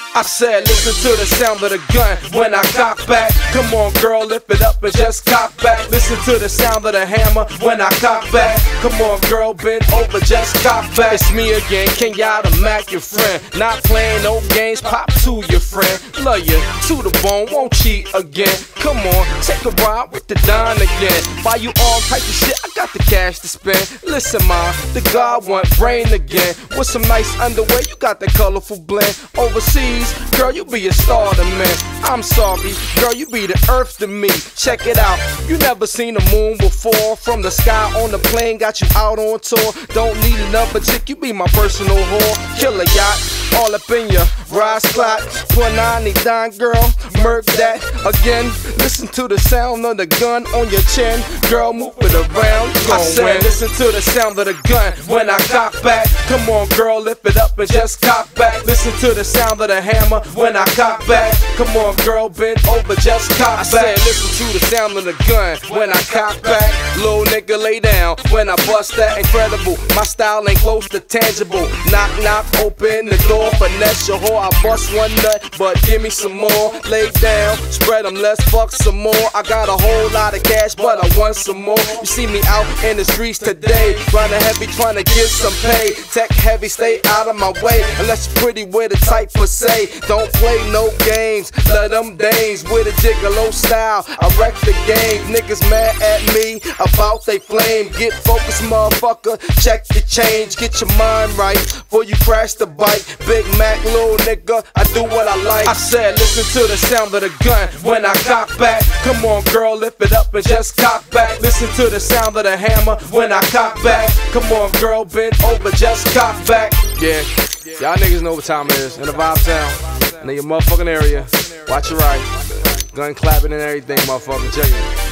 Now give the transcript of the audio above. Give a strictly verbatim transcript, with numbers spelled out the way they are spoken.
I said, listen to the sound of the gun when I cock back. Come on, girl, lift it up and just cock back. Listen to the sound of the hammer when I cock back. Come on, girl, bend over, just cock back. It's me again, King Y'all the Mac, your friend. Not playing no games, pop to your friend. Love you to the bone, won't cheat again. Come on, take a ride with the Don again. Buy you all type of shit, I got the cash to spend. Listen, ma, the God want brain again. With some nice underwear, you got that colorful blend. Overseas, girl, you be a star to me. I'm sorry, girl, you be the earth to me. Check it out, you never seen the moon before. From the sky on the plane, got you out on tour. Don't need another chick, you be my personal whore. Killer yacht, all up in your ride spot. Put ninety-nine, girl, murk that again. Listen to the sound of the gun on your chin. Girl, move it around, you gon' I said, win. Listen to the sound of the gun when I cock back. Come on, girl, lift it up and just cock back. Listen to the sound of the hammer when I cock back. Come on, girl, bend over, just cock I back. I said, listen to the sound of the gun when I cock back. Little nigga, lay down when I bust that incredible. My style ain't close to tangible. Knock, knock, open the door, finesse your whore. I bust one nut, but give me some more. Lay down, spread them, let's fuck some more. I got a whole lot of cash, but I want some more. You see me out in the streets today, grinding heavy, trying to get some pay. Tech heavy, stay out of my way, unless you're pretty with a type per se. Don't play no games, let them dames with a gigolo style. I wreck the game, niggas mad at me about they flame. Get focused, motherfucker, check the change. Get your mind right before you crash the bike. Big Mac, little nigga, I do what I like. I said, listen to the sound of the gun when I cock back. Come on, girl, lift it up and just cock back. Listen to the sound of the hammer when I cock back. Come on, girl, bend over, just cock back. Yeah, y'all niggas know what time it is. In the Vibe Town, in your motherfucking area. Watch your right. Gun clapping and everything, motherfucker. Check it.